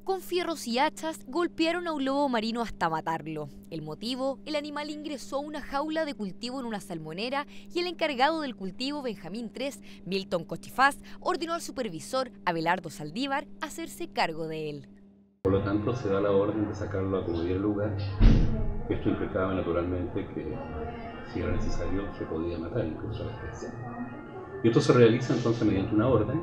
Con fierros y hachas golpearon a un lobo marino hasta matarlo. El motivo: el animal ingresó a una jaula de cultivo en una salmonera y el encargado del cultivo, Benjamín III, Milton Cochifaz, ordenó al supervisor, Abelardo Saldívar, hacerse cargo de él. Por lo tanto, se da la orden de sacarlo a como diera lugar. Esto implicaba naturalmente que, si era necesario, se podía matar incluso a la especie. Y esto se realiza entonces mediante una orden,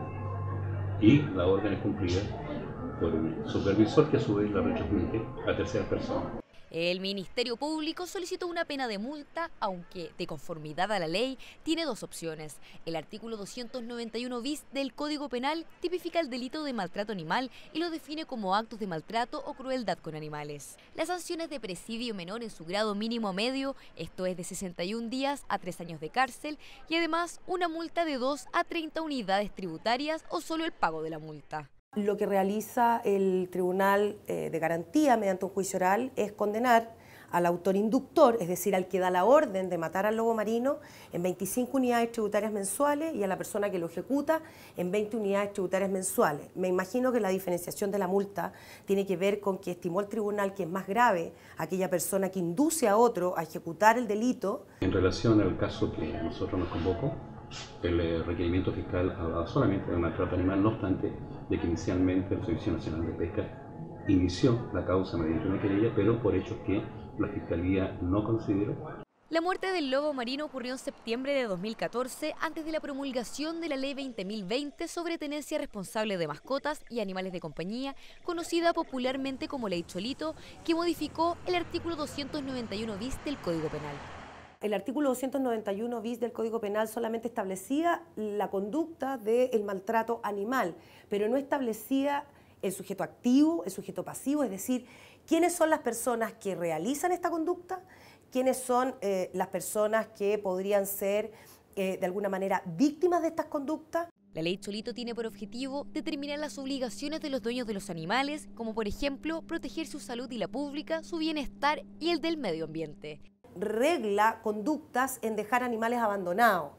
y la orden es cumplida por un supervisor que a su vez la retransmite a terceras personas. El Ministerio Público solicitó una pena de multa, aunque, de conformidad a la ley, tiene dos opciones. El artículo 291 bis del Código Penal tipifica el delito de maltrato animal y lo define como actos de maltrato o crueldad con animales. Las sanciones de presidio menor en su grado mínimo medio, esto es de 61 días a 3 años de cárcel, y además una multa de 2 a 30 unidades tributarias o solo el pago de la multa. Lo que realiza el Tribunal de Garantía mediante un juicio oral es condenar al autor inductor, es decir, al que da la orden de matar al lobo marino, en 25 unidades tributarias mensuales y a la persona que lo ejecuta en 20 unidades tributarias mensuales. Me imagino que la diferenciación de la multa tiene que ver con que estimó el tribunal que es más grave aquella persona que induce a otro a ejecutar el delito. En relación al caso que a nosotros nos convocó, el requerimiento fiscal hablaba solamente de maltrato animal, no obstante de que inicialmente el Servicio Nacional de Pesca inició la causa mediante una querella, pero por hechos que la Fiscalía no consideró. La muerte del lobo marino ocurrió en septiembre de 2014, antes de la promulgación de la Ley 20.020 sobre tenencia responsable de mascotas y animales de compañía, conocida popularmente como Ley Cholito, que modificó el artículo 291 bis del Código Penal. El artículo 291 bis del Código Penal solamente establecía la conducta del maltrato animal, pero no establecía el sujeto activo, el sujeto pasivo, es decir, quiénes son las personas que realizan esta conducta, quiénes son las personas que podrían ser de alguna manera víctimas de estas conductas. La Ley Cholito tiene por objetivo determinar las obligaciones de los dueños de los animales, como por ejemplo proteger su salud y la pública, su bienestar y el del medio ambiente. Regla conductas en dejar animales abandonados.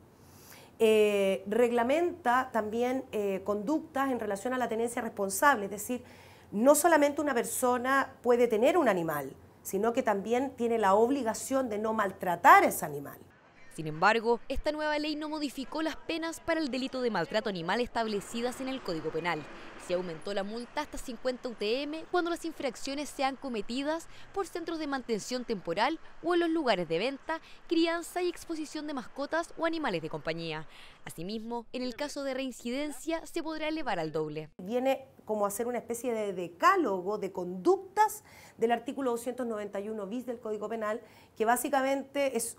Reglamenta también conductas en relación a la tenencia responsable, es decir, no solamente una persona puede tener un animal, sino que también tiene la obligación de no maltratar a ese animal. Sin embargo, esta nueva ley no modificó las penas para el delito de maltrato animal establecidas en el Código Penal. Se aumentó la multa hasta 50 UTM cuando las infracciones sean cometidas por centros de mantención temporal o en los lugares de venta, crianza y exposición de mascotas o animales de compañía. Asimismo, en el caso de reincidencia se podrá elevar al doble. Viene como a ser una especie de decálogo de conductas del artículo 291 bis del Código Penal, que básicamente es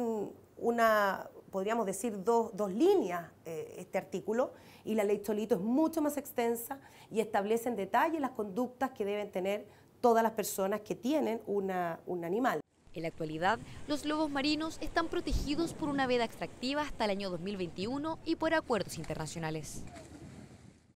podríamos decir, dos líneas este artículo, y la Ley Cholito es mucho más extensa y establece en detalle las conductas que deben tener todas las personas que tienen un animal. En la actualidad, los lobos marinos están protegidos por una veda extractiva hasta el año 2021 y por acuerdos internacionales.